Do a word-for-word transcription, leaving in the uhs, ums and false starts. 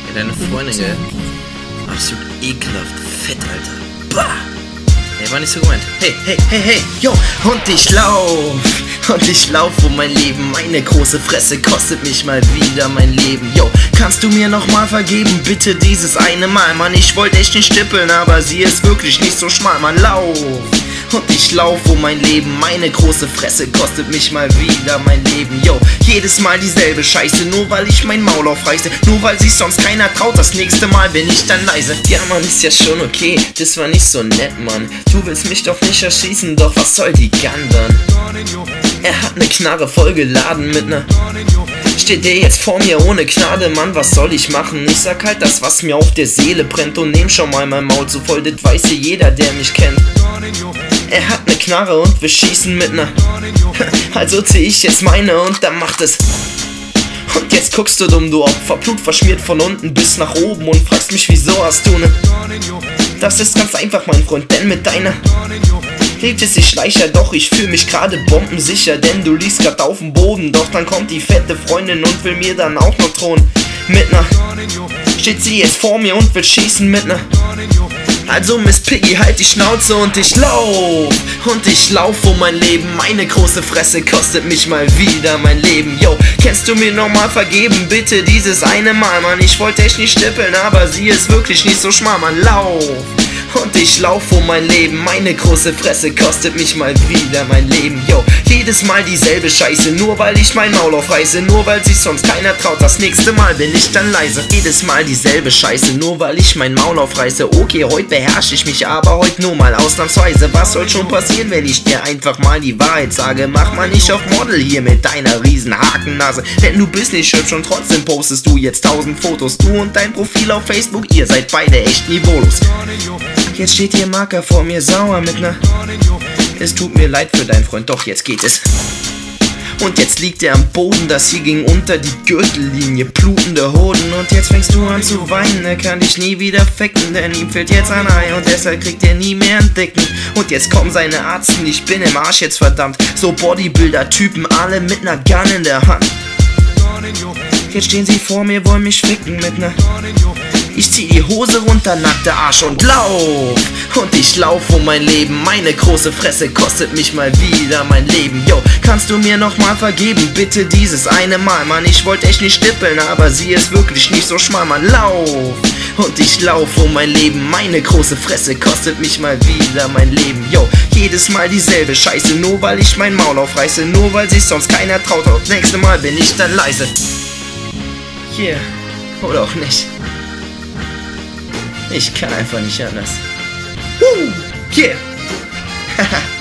Ja, deine Freundin, gell? Absolut ekelhaft. Fett, Alter. Bah! Ey, war nicht so gemeint. Hey, hey, hey, hey, yo! Und ich lauf! Und ich lauf um mein Leben. Meine große Fresse kostet mich mal wieder mein Leben. Yo, kannst du mir nochmal vergeben? Bitte dieses eine Mal. Mann, ich wollte echt nicht stippeln, aber sie ist wirklich nicht so schmal. Mann, lauf! Und ich lauf um mein Leben, meine große Fresse kostet mich mal wieder mein Leben. Yo, jedes Mal dieselbe Scheiße, nur weil ich mein Maul aufreiße, nur weil sich sonst keiner traut, das nächste Mal bin ich dann leise. Ja, Mann, ist ja schon okay, das war nicht so nett, Mann. Du willst mich doch nicht erschießen, doch was soll die Gandern? Er hat ne Knarre vollgeladen mit ner... Steht der jetzt vor mir ohne Gnade, Mann, was soll ich machen? Ich sag halt das, was mir auf der Seele brennt und nehm schon mal mein Maul zu voll, das weiß ja jeder, der mich kennt. Er hat ne Knarre und wir schießen mit ner... Also zieh ich jetzt meine und dann macht es... Und jetzt guckst du dumm, du Opfer, Blut verschmiert von unten bis nach oben und fragst mich, wieso hast du ne... Das ist ganz einfach, mein Freund, denn mit deiner... Lebt es sich leichter, doch ich fühl mich gerade bombensicher, denn du liegst grad auf dem Boden, doch dann kommt die fette Freundin und will mir dann auch noch drohen. Mit ner... Steht sie jetzt vor mir und will schießen mit ner... Also Miss Piggy, halt die Schnauze und ich lauf. Und ich lauf um mein Leben, meine große Fresse kostet mich mal wieder mein Leben. Yo, kannst du mir nochmal vergeben, bitte dieses eine Mal, Mann. Ich wollte echt nicht stippeln, aber sie ist wirklich nicht so schmal, Mann, lauf. Und ich lauf um mein Leben, meine große Fresse kostet mich mal wieder mein Leben. Yo, jedes Mal dieselbe Scheiße, nur weil ich mein Maul aufreiße, nur weil sich sonst keiner traut, das nächste Mal bin ich dann leise. Jedes Mal dieselbe Scheiße, nur weil ich mein Maul aufreiße. Okay, heute beherrsche ich mich, aber heute nur mal ausnahmsweise. Was soll schon passieren, wenn ich dir einfach mal die Wahrheit sage? Mach mal nicht auf Model hier mit deiner riesen Hakennase, denn du bist nicht hübsch und trotzdem postest du jetzt tausend Fotos. Du und dein Profil auf Facebook, ihr seid beide echt niveaulos. Jetzt steht hier Marker vor mir sauer mit ner... Es tut mir leid für deinen Freund, doch jetzt geht es. Und jetzt liegt er am Boden, das hier ging unter die Gürtellinie, blutende Hoden. Und jetzt fängst du an zu weinen, er kann dich nie wieder ficken, denn ihm fehlt jetzt ein Ei und deshalb kriegt er nie mehr einen Dicken. Und jetzt kommen seine Arzten, ich bin im Arsch jetzt verdammt. So Bodybuilder-Typen, alle mit ner Gun in der Hand. Jetzt stehen sie vor mir, wollen mich ficken mit ner... Ich zieh die Hose runter, nackter Arsch und lauf. Und ich lauf um mein Leben, meine große Fresse kostet mich mal wieder mein Leben. Yo, kannst du mir nochmal vergeben, bitte dieses eine Mal, Mann. Ich wollte echt nicht stippeln, aber sie ist wirklich nicht so schmal, Mann, lauf. Und ich lauf um mein Leben, meine große Fresse kostet mich mal wieder mein Leben. Yo, jedes Mal dieselbe Scheiße, nur weil ich mein Maul aufreiße, nur weil sich sonst keiner traut. Und das nächste Mal bin ich dann leise. Hier, yeah. Oder auch nicht. Ich kann einfach nicht anders. Uh, yeah.